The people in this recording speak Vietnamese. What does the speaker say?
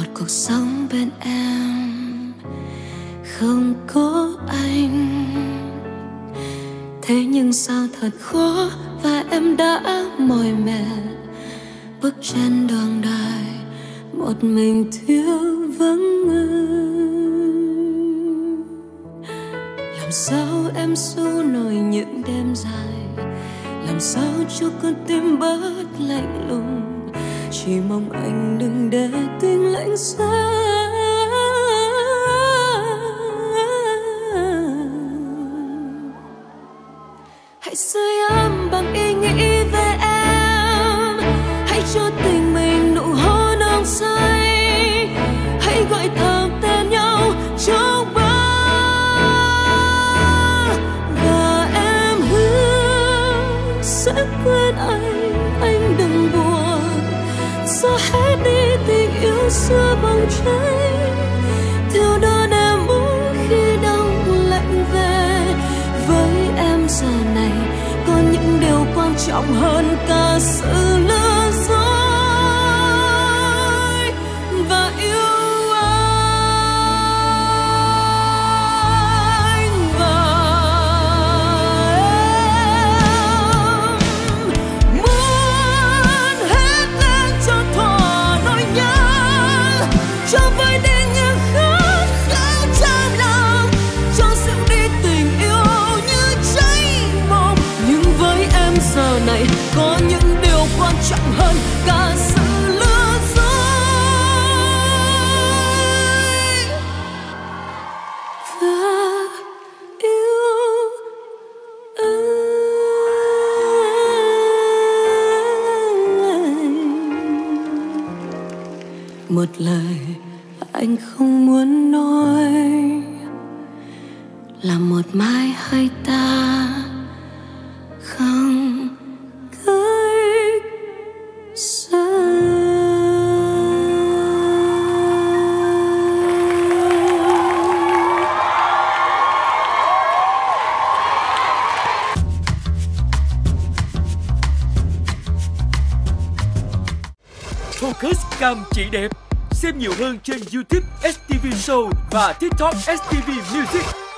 cuộc sống bên em không có anh. Thế nhưng sao thật khó và em đã mỏi mệt bước trên đường đời một mình thiếu vắng người. Làm sao em xua nổi những đêm dài, làm sao cho con tim bớt lạnh lùng. Chỉ mong anh đừng để tình lạnh giá. Hãy sưởi ấm bằng ý nghĩ về em, hãy cho tình mình nụ hôn nồng say, hãy gọi thầm tên nhau trong mơ. Và em hứa sẽ quên anh đừng buồn. Gió hết đi tình yêu xưa bóng cháy, theo đón em mỗi khi đông lạnh về. Với em giờ này có những điều quan trọng hơn cả sự lừa dối và yêu anh. Và em muốn hết lên cho thỏa nỗi nhớ, cho vơi đi những khát khao trong lòng, cho dịu đi tình yêu như cháy bỏng. Nhưng với em giờ này có những điều quan trọng hơn cả sự lừa dối và yêu anh. Một lời anh không muốn nói là một mai hai ta không cách xa. Focus cam chỉ đẹp. Xem nhiều hơn trên YouTube STV Show và TikTok STV Music.